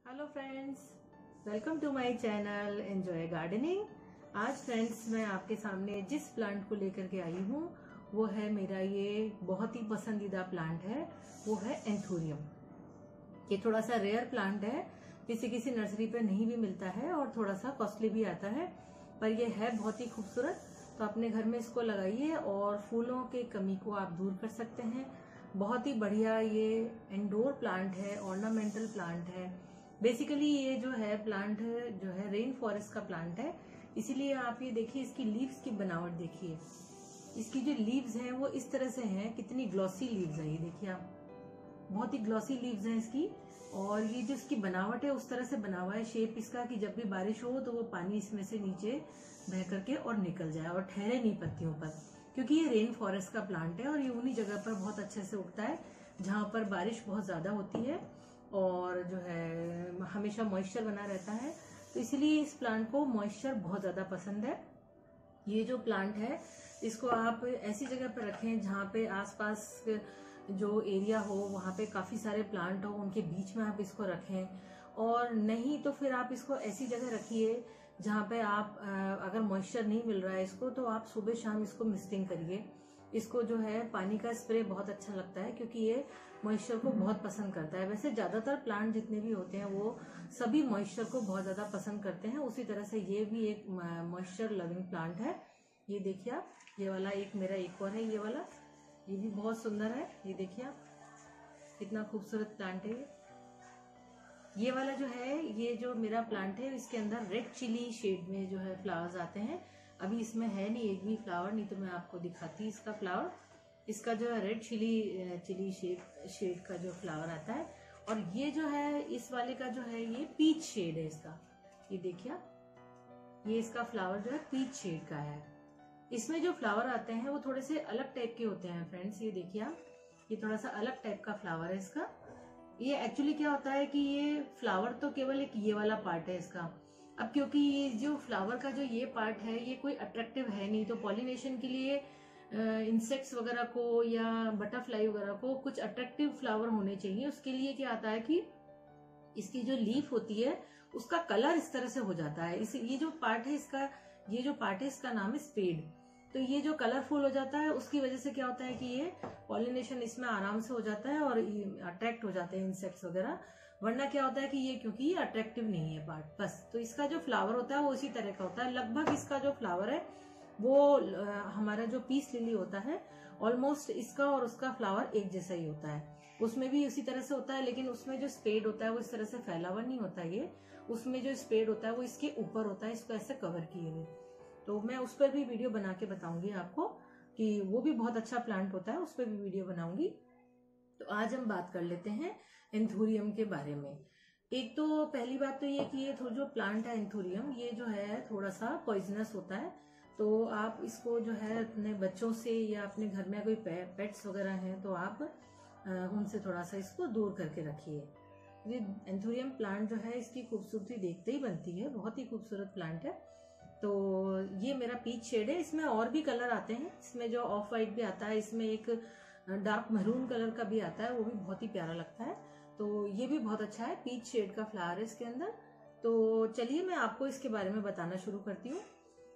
Hello friends, welcome to my channel enjoy gardening. आज friends मैं आपके सामने जिस प्लांट को लेकर के आई हूँ वो है मेरा ये बहुत ही पसंदीदा प्लांट है, वो है एंथूरियम। ये थोड़ा सा रेयर प्लांट है, किसी नर्सरी पे नहीं भी मिलता है और थोड़ा सा कॉस्टली भी आता है, पर ये है बहुत ही खूबसूरत। तो अपने घर में इसको लगाइए और फूलों की कमी को आप दूर कर सकते हैं। बहुत ही बढ़िया ये इंडोर प्लांट है, ऑर्नामेंटल प्लांट है। बेसिकली ये जो है प्लांट जो है रेन फॉरेस्ट का प्लांट है, इसीलिए आप ये देखिए इसकी लीव्स की बनावट देखिए। इसकी जो लीव्स हैं वो इस तरह से हैं, कितनी ग्लॉसी लीव्स है, ये देखिए आप, बहुत ही ग्लॉसी लीव्स हैं इसकी। और ये जो इसकी बनावट है उस तरह से बना हुआ है शेप इसका कि जब भी बारिश हो तो वो पानी इसमें से नीचे बह करके और निकल जाए और ठहरे नहीं पत्तियों पर, क्योंकि ये रेन फॉरेस्ट का प्लांट है और ये उन्हीं जगह पर बहुत अच्छे से उगता है जहां पर बारिश बहुत ज्यादा होती है और जो है हमेशा मॉइस्चर बना रहता है। तो इसलिए इस प्लांट को मॉइस्चर बहुत ज्यादा पसंद है। ये जो प्लांट है इसको आप ऐसी जगह पर रखें जहाँ पे आसपास जो एरिया हो वहाँ पे काफी सारे प्लांट हो, उनके बीच में आप इसको रखें। और नहीं तो फिर आप इसको ऐसी जगह रखिए जहाँ पे आप अगर मॉइस्चर नहीं मिल रहा है इसको, तो आप सुबह शाम इसको मिस्टिंग करिए। इसको जो है पानी का स्प्रे बहुत अच्छा लगता है क्योंकि ये मॉइस्चर को बहुत पसंद करता है। वैसे ज्यादातर प्लांट जितने भी होते हैं वो सभी मॉइस्चर को बहुत ज्यादा पसंद करते हैं, उसी तरह से ये भी एक मॉइस्चर लविंग प्लांट है। ये देखिए आप, ये वाला मेरा एक और है, ये वाला, ये भी बहुत सुंदर है। ये देखिए आप, कितना खूबसूरत प्लांट है ये वाला जो है। ये जो मेरा प्लांट है इसके अंदर रेड चिली शेड में जो है फ्लावर्स आते हैं। अभी इसमें है नहीं एक भी फ्लावर, नहीं तो मैं आपको दिखाती इसका फ्लावर। इसका जो है रेड चिली शेड का जो फ्लावर आता है। और ये जो है इस वाले का जो है ये पीच शेड है इसका। ये देखिए ये इसका फ्लावर जो है पीच शेड का है। इसमें जो फ्लावर आते हैं वो थोड़े से अलग टाइप के होते हैं फ्रेंड्स। ये देखिए आप, ये थोड़ा सा अलग टाइप का फ्लावर है इसका। ये एक्चुअली क्या होता है कि ये फ्लावर तो केवल एक ये वाला पार्ट है इसका। अब क्योंकि ये जो फ्लावर का जो ये पार्ट है ये कोई अट्रैक्टिव है नहीं, तो पॉलिनेशन के लिए इंसेक्ट्स वगैरह को या बटरफ्लाई वगैरह को कुछ अट्रैक्टिव फ्लावर होने चाहिए। उसके लिए क्या आता है कि इसकी जो लीफ होती है उसका कलर इस तरह से हो जाता है। ये जो पार्ट है इसका, ये जो पार्ट है इसका नाम है स्पेड। तो ये जो कलरफुल हो जाता है उसकी वजह से क्या होता है कि ये पॉलिनेशन इसमें आराम से हो जाता है और अट्रैक्ट हो जाते हैं इंसेक्ट्स वगैरह। वरना क्या होता है कि ये क्योंकि ये अट्रैक्टिव नहीं है पार्ट बस। तो इसका जो फ्लावर होता है वो इसी तरह का होता है। लगभग इसका जो फ्लावर है वो हमारा जो पीस लिली होता है ऑलमोस्ट इसका और उसका फ्लावर एक जैसा ही होता है। उसमें भी उसी तरह से होता है, लेकिन उसमें जो स्पेड होता है वो इस तरह से फैला हुआ नहीं होता। ये उसमें जो स्पेड होता है वो इसके ऊपर होता है, इसको ऐसे कवर किए हुए। तो मैं उस पर भी वीडियो बना के बताऊंगी आपको कि वो भी बहुत अच्छा प्लांट होता है, उस पर भी वीडियो बनाऊंगी। तो आज हम बात कर लेते हैं एंथूरियम के बारे में। एक तो पहली बात तो ये कि ये जो प्लांट है एंथूरियम, ये जो है थोड़ा सा पॉइजनस होता है। तो आप इसको जो है अपने बच्चों से या अपने घर में कोई पेट्स वगैरह हैं तो आप उनसे थोड़ा सा इसको दूर करके रखिए। ये एंथूरियम प्लांट जो है इसकी खूबसूरती देखते ही बनती है, बहुत ही खूबसूरत प्लांट है। तो ये मेरा पीच शेड है। इसमें और भी कलर आते हैं, इसमें जो ऑफ वाइट भी आता है, इसमें एक डार्क मैरून कलर का भी आता है, वो भी बहुत ही प्यारा लगता है। तो ये भी बहुत अच्छा है, पीच शेड का फ्लावर है इसके अंदर। तो चलिए मैं आपको इसके बारे में बताना शुरू करती हूँ।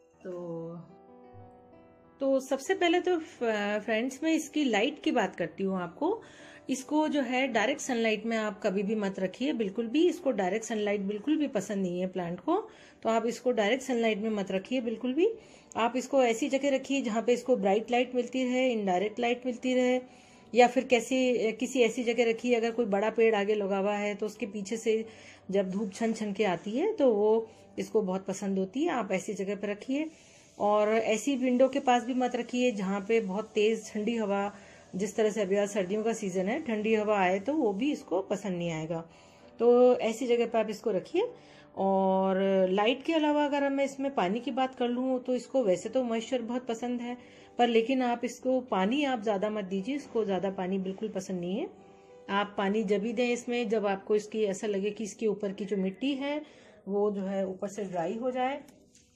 तो सबसे पहले तो फ्रेंड्स मैं इसकी लाइट की बात करती हूँ आपको। इसको जो है डायरेक्ट सनलाइट में आप कभी भी मत रखिए, बिल्कुल भी। इसको डायरेक्ट सनलाइट बिल्कुल भी पसंद नहीं है प्लांट को, तो आप इसको डायरेक्ट सनलाइट में मत रखिए बिल्कुल भी। आप इसको ऐसी जगह रखिए जहाँ पे इसको ब्राइट लाइट मिलती रहे, इनडायरेक्ट लाइट मिलती रहे, या फिर किसी ऐसी जगह रखिए अगर कोई बड़ा पेड़ आगे लगा हुआ है तो उसके पीछे से जब धूप छन के आती है तो वो इसको बहुत पसंद होती है। आप ऐसी जगह पर रखिए। और ऐसी विंडो के पास भी मत रखिए जहाँ पे बहुत तेज ठंडी हवा, जिस तरह से अभी सर्दियों का सीजन है, ठंडी हवा आए तो वो भी इसको पसंद नहीं आएगा। तो ऐसी जगह पे आप इसको रखिए। और लाइट के अलावा अगर मैं इसमें पानी की बात कर लूँ तो इसको वैसे तो मॉइस्चर बहुत पसंद है, पर लेकिन आप इसको पानी आप ज्यादा मत दीजिए, इसको ज्यादा पानी बिल्कुल पसंद नहीं है। आप पानी जब ही दें इसमें जब आपको इसकी ऐसा लगे कि इसके ऊपर की जो मिट्टी है वो जो है ऊपर से ड्राई हो जाए।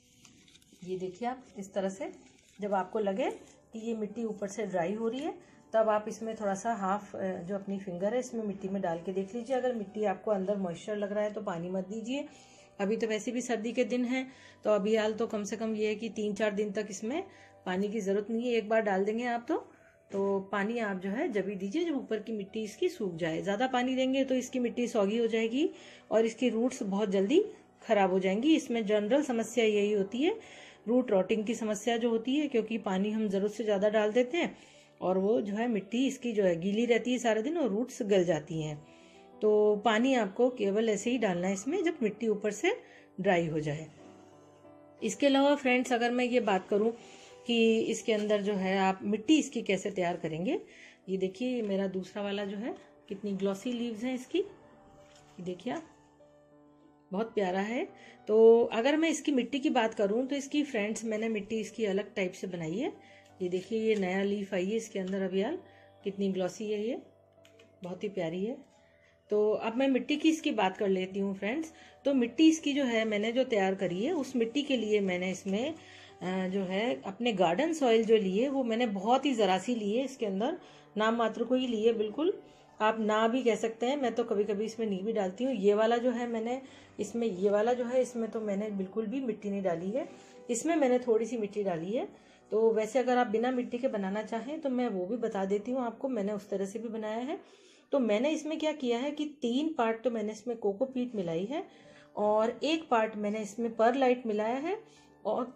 ये देखिए आप, इस तरह से जब आपको लगे कि ये मिट्टी ऊपर से ड्राई हो रही है तब आप इसमें थोड़ा सा हाफ जो अपनी फिंगर है इसमें मिट्टी में डाल के देख लीजिए। अगर मिट्टी आपको अंदर मॉइस्चर लग रहा है तो पानी मत दीजिए। अभी तो वैसे भी सर्दी के दिन है, तो अभी हाल तो कम से कम ये है कि 3-4 दिन तक इसमें पानी की जरूरत नहीं है। एक बार डाल देंगे आप तो पानी आप जो है जब भी दीजिए जब ऊपर की मिट्टी इसकी सूख जाए। ज्यादा पानी देंगे तो इसकी मिट्टी सौगी हो जाएगी और इसकी रूट्स बहुत जल्दी खराब हो जाएंगी। इसमें जनरल समस्या यही होती है, रूट रॉटिंग की समस्या जो होती है, क्योंकि पानी हम जरूरत से ज्यादा डाल देते हैं और वो जो है मिट्टी इसकी जो है गीली रहती है सारा दिन और रूट्स गल जाती हैं। तो पानी आपको केवल ऐसे ही डालना है इसमें जब मिट्टी ऊपर से ड्राई हो जाए। इसके अलावा फ्रेंड्स, अगर मैं ये बात करूं कि इसके अंदर जो है आप मिट्टी इसकी कैसे तैयार करेंगे, ये देखिए मेरा दूसरा वाला जो है कितनी ग्लॉसी लीव्स हैं इसकी, ये देखिए आप, बहुत प्यारा है। तो अगर मैं इसकी मिट्टी की बात करूं तो इसकी फ्रेंड्स मैंने मिट्टी इसकी अलग टाइप से बनाई है। ये देखिए ये नया लीफ आई है इसके अंदर अभी यार, कितनी ग्लॉसी है, ये बहुत ही प्यारी है। तो अब मैं मिट्टी की इसकी बात कर लेती हूँ फ्रेंड्स। तो मिट्टी इसकी जो है मैंने जो तैयार करी है, उस मिट्टी के लिए मैंने इसमें जो है अपने गार्डन सॉइल जो लिए वो मैंने बहुत ही जरा सी ली है। इसके अंदर नाम मात्र को ही लिए, बिल्कुल आप ना भी कह सकते हैं। मैं तो कभी कभी इसमें नी भी डालती हूँ। ये वाला जो है मैंने इसमें, ये वाला जो है इसमें तो मैंने बिल्कुल भी मिट्टी नहीं डाली है, इसमें मैंने थोड़ी सी मिट्टी डाली है। तो वैसे अगर आप बिना मिट्टी के बनाना चाहें तो मैं वो भी बता देती हूँ आपको, मैंने उस तरह से भी बनाया है। तो मैंने इसमें क्या किया है कि 3 पार्ट तो मैंने इसमें कोकोपीट मिलाई है और 1 पार्ट मैंने इसमें परलाइट मिलाया है और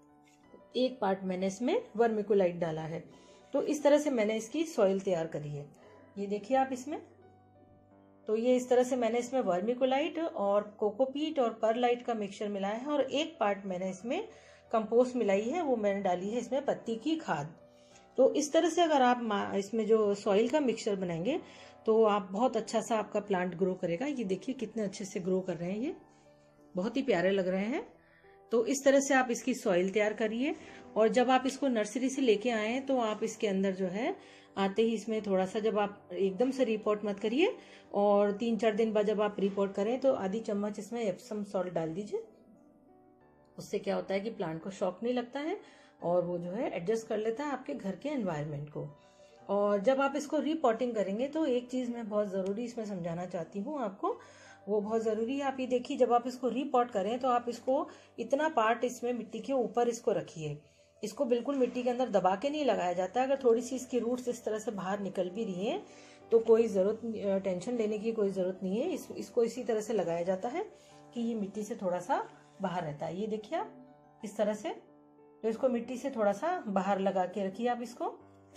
1 पार्ट मैंने इसमें वर्मिकुलाइट डाला है। तो इस तरह से मैंने इसकी सॉइल तैयार करी है। ये देखिए आप इसमें, तो ये इस तरह से मैंने इसमें वर्मिकुलाइट और कोकोपीट और परलाइट का मिक्सचर मिलाया है और 1 पार्ट मैंने इसमें कंपोस्ट मिलाई है, वो मैंने डाली है इसमें पत्ती की खाद। तो इस तरह से अगर आप इसमें जो सॉइल का मिक्सचर बनाएंगे तो आप बहुत अच्छा सा आपका प्लांट ग्रो करेगा। ये देखिए कितने अच्छे से ग्रो कर रहे हैं, ये बहुत ही प्यारे लग रहे हैं। तो इस तरह से आप इसकी सॉइल तैयार करिए और जब आप इसको नर्सरी से लेके आए तो आप इसके अंदर जो है आते ही इसमें थोड़ा सा, जब आप एकदम से रिपोर्ट मत करिए और 3-4 दिन बाद जब आप रिपोर्ट करें तो आधी चम्मच इसमें एप्सम सॉल्ट डाल दीजिए। उससे क्या होता है कि प्लांट को शॉक नहीं लगता है और वो जो है एडजस्ट कर लेता है आपके घर के एनवायरनमेंट को। और जब आप इसको रीपॉटिंग करेंगे तो एक चीज मैं बहुत जरूरी इसमें समझाना चाहती हूँ आपको, वो बहुत जरूरी है। आप ये देखिए, जब आप इसको रीपॉट करें तो आप इसको इतना पार्ट इसमें मिट्टी के ऊपर इसको रखिए। इसको बिल्कुल मिट्टी के अंदर दबा के नहीं लगाया जाता है। अगर थोड़ी सी इसकी रूट्स इस तरह से बाहर निकल भी रही है तो कोई जरूरत, टेंशन लेने की कोई जरूरत नहीं है। इसको इसी तरह से लगाया जाता है कि ये मिट्टी से थोड़ा सा बाहर रहता है। ये देखिए आप इस तरह से, तो इसको मिट्टी से थोड़ा सा बाहर लगा के रखिए आप इसको।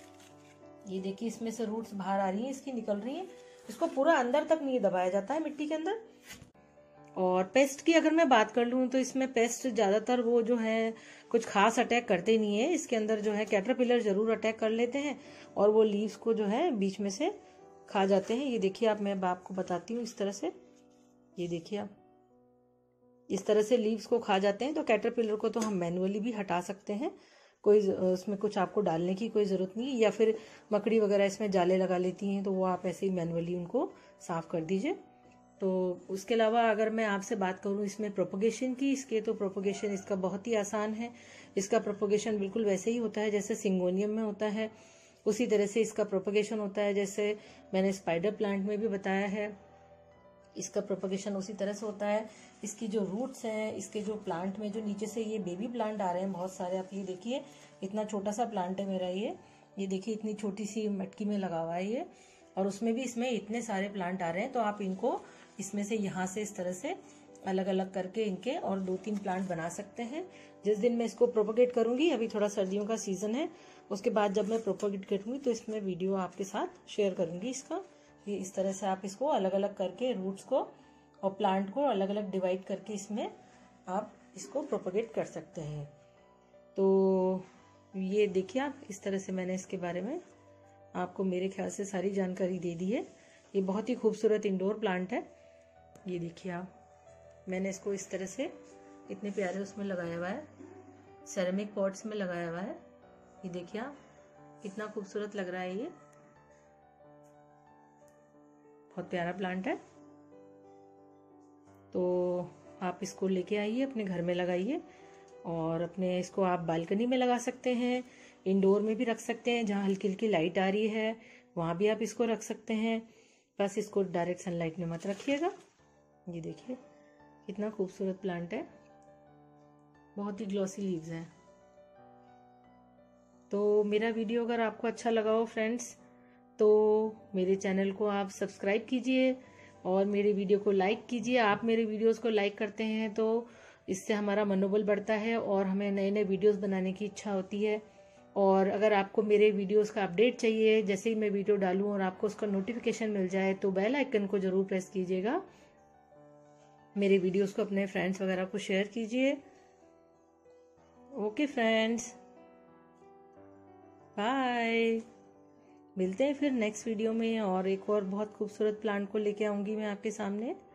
ये देखिए इसमें से रूट्स बाहर आ रही हैं, इसकी निकल रही हैं। इसको पूरा अंदर तक नहीं दबाया जाता है मिट्टी के अंदर। और पेस्ट की अगर मैं बात कर लूँ तो इसमें पेस्ट ज्यादातर वो जो है कुछ खास अटैक करते नहीं है। इसके अंदर जो है कैटरपिलर जरूर अटैक कर लेते हैं और वो लीव्स को जो है बीच में से खा जाते हैं। ये देखिए आप, मैं आपको बताती हूँ इस तरह से, ये देखिए आप इस तरह से लीव्स को खा जाते हैं। तो कैटरपिलर को तो हम मैनुअली भी हटा सकते हैं, कोई उसमें कुछ आपको डालने की कोई जरूरत नहीं है। या फिर मकड़ी वगैरह इसमें जाले लगा लेती हैं तो वो आप ऐसे ही मैनुअली उनको साफ कर दीजिए। तो उसके अलावा अगर मैं आपसे बात करूं इसमें प्रोपगेशन की, इसके तो प्रोपगेशन इसका बहुत ही आसान है। इसका प्रोपगेशन बिल्कुल वैसे ही होता है जैसे सिंगोनियम में होता है, उसी तरह से इसका प्रोपगेशन होता है जैसे मैंने स्पाइडर प्लांट में भी बताया है। इसका प्रोपगेशन उसी तरह से होता है। इसकी जो रूट्स हैं, इसके जो प्लांट में जो नीचे से ये बेबी प्लांट आ रहे हैं बहुत सारे, आप ये देखिए इतना छोटा सा प्लांट है मेरा, ये देखिए इतनी छोटी सी मटकी में लगा हुआ है ये, और उसमें भी इसमें इतने सारे प्लांट आ रहे हैं। तो आप इनको इसमें से यहाँ से इस तरह से अलग अलग करके इनके और 2-3 प्लांट बना सकते हैं। जिस दिन मैं इसको प्रोपगेट करूंगी, अभी थोड़ा सर्दियों का सीजन है, उसके बाद जब मैं प्रोपगेट करूंगी तो इसमें वीडियो आपके साथ शेयर करूंगी इसका। ये इस तरह से आप इसको अलग अलग करके रूट्स को और प्लांट को अलग अलग डिवाइड करके इसमें आप इसको प्रोपगेट कर सकते हैं। तो ये देखिए आप, इस तरह से मैंने इसके बारे में आपको मेरे ख्याल से सारी जानकारी दे दी है। ये बहुत ही खूबसूरत इंडोर प्लांट है। ये देखिए आप, मैंने इसको इस तरह से इतने प्यारे उसमें लगाया हुआ है, सेरेमिक पॉट्स में लगाया हुआ है। ये देखिए आप, कितना खूबसूरत लग रहा है, ये बहुत प्यारा प्लांट है। तो आप इसको लेके आइए, अपने घर में लगाइए और अपने इसको आप बालकनी में लगा सकते हैं इंडोर में भी रख सकते हैं, जहाँ हल्की हल्की लाइट आ रही है वहाँ भी आप इसको रख सकते हैं। बस इसको डायरेक्ट सनलाइट में मत रखिएगा। ये देखिए कितना खूबसूरत प्लांट है, बहुत ही ग्लॉसी लीव्स हैं। तो मेरा वीडियो अगर आपको अच्छा लगा हो फ्रेंड्स, तो मेरे चैनल को आप सब्सक्राइब कीजिए और मेरे वीडियो को लाइक कीजिए। आप मेरे वीडियोस को लाइक करते हैं तो इससे हमारा मनोबल बढ़ता है और हमें नए नए वीडियोस बनाने की इच्छा होती है। और अगर आपको मेरे वीडियोस का अपडेट चाहिए, जैसे ही मैं वीडियो डालूं और आपको उसका नोटिफिकेशन मिल जाए, तो बेल आइकन को जरूर प्रेस कीजिएगा। मेरे वीडियोस को अपने फ्रेंड्स वगैरह को शेयर कीजिए। Okay friends, bye. मिलते हैं फिर नेक्स्ट वीडियो में, और एक और बहुत खूबसूरत प्लांट को लेके आऊंगी मैं आपके सामने।